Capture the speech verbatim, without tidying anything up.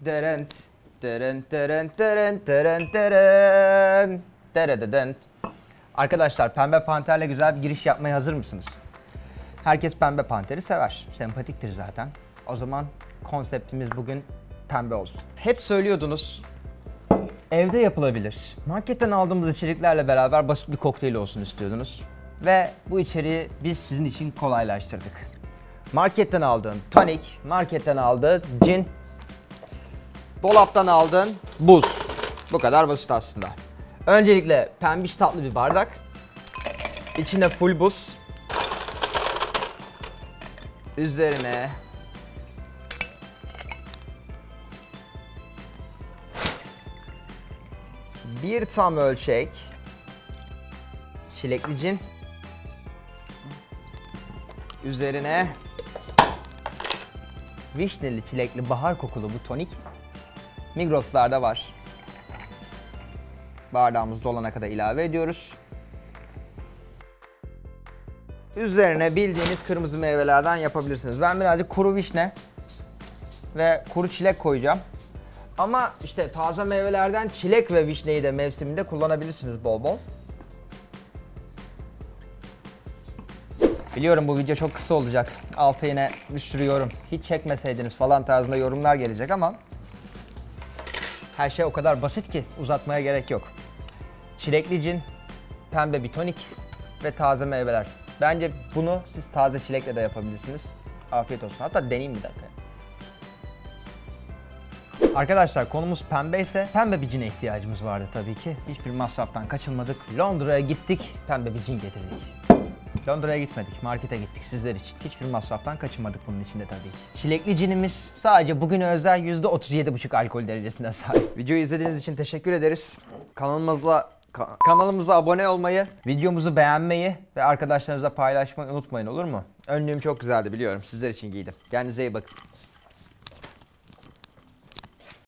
Derent, derent, derent, derent, derent, derent, derededent. Arkadaşlar Pembe Panter'le güzel bir giriş yapmaya hazır mısınız? Herkes Pembe Panter'i sever. Sempatiktir zaten. O zaman konseptimiz bugün pembe olsun. Hep söylüyordunuz, evde yapılabilir. Marketten aldığımız içeriklerle beraber basit bir kokteyl olsun istiyordunuz. Ve bu içeriği biz sizin için kolaylaştırdık. Marketten aldığın tonik, marketten aldığın cin, dolaptan aldığın buz. Bu kadar basit aslında. Öncelikle pembiş tatlı bir bardak. İçine full buz. Üzerine bir tam ölçek çilekli cin. Üzerine vişneli çilekli bahar kokulu bu tonik. Migros'larda var. Bardağımız dolana kadar ilave ediyoruz. Üzerine bildiğiniz kırmızı meyvelerden yapabilirsiniz. Ben birazcık kuru vişne ve kuru çilek koyacağım. Ama işte taze meyvelerden çilek ve vişneyi de mevsiminde kullanabilirsiniz bol bol. Biliyorum bu video çok kısa olacak. Alta yine bir sürü yorum. Hiç çekmeseydiniz falan tarzında yorumlar gelecek ama her şey o kadar basit ki uzatmaya gerek yok. Çilekli cin, pembe bir tonik ve taze meyveler. Bence bunu siz taze çilekle de yapabilirsiniz. Afiyet olsun. Hatta deneyeyim bir dakika. Arkadaşlar konumuz pembe ise pembe bir cine ihtiyacımız vardı tabii ki. Hiçbir masraftan kaçınmadık. Londra'ya gittik, pembe bir cin getirdik. Londra'ya gitmedik, markete gittik sizler için. Hiçbir masraftan kaçınmadık bunun içinde tabii ki. Çilekli cinimiz sadece bugüne özel yüzde otuz yedi buçuk alkol derecesine sahip. Videoyu izlediğiniz için teşekkür ederiz. Kanalımızla ka- kanalımıza abone olmayı, videomuzu beğenmeyi ve arkadaşlarınızla paylaşmayı unutmayın, olur mu? Önlüğüm çok güzeldi biliyorum. Sizler için giydim. Kendinize iyi bakın.